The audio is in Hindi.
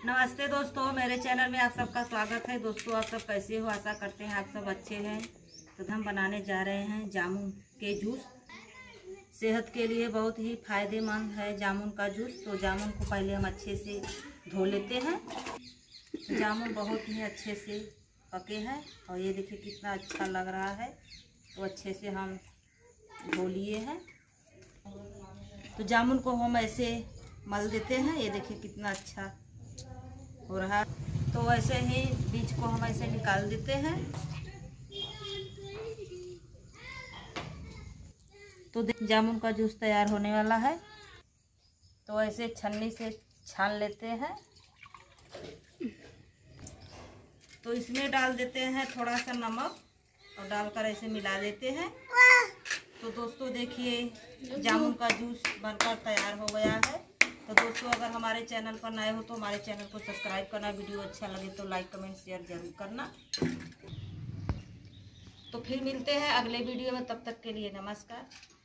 नमस्ते दोस्तों, मेरे चैनल में आप सबका स्वागत है। दोस्तों, आप सब कैसे हो? आशा करते हैं आप सब अच्छे हैं। तो हम बनाने जा रहे हैं जामुन के जूस। सेहत के लिए बहुत ही फायदेमंद है जामुन का जूस। तो जामुन को पहले हम अच्छे से धो लेते हैं। जामुन बहुत ही अच्छे से पके हैं और ये देखिए कितना अच्छा लग रहा है। तो अच्छे से हम धो लिए हैं। तो जामुन को हम ऐसे मल देते हैं। ये देखिए कितना अच्छा हो रहा। तो ऐसे ही बीज को हम ऐसे निकाल देते हैं। तो जामुन का जूस तैयार होने वाला है। तो ऐसे छन्नी से छान लेते हैं। तो इसमें डाल देते हैं थोड़ा सा नमक और डालकर ऐसे मिला देते हैं। तो दोस्तों देखिए जामुन का जूस बनकर तैयार हो गया है। तो दोस्तों, अगर हमारे चैनल पर नए हो तो हमारे चैनल को सब्सक्राइब करना, वीडियो अच्छा लगे तो लाइक कमेंट शेयर जरूर करना। तो फिर मिलते हैं अगले वीडियो में, तब तक के लिए नमस्कार।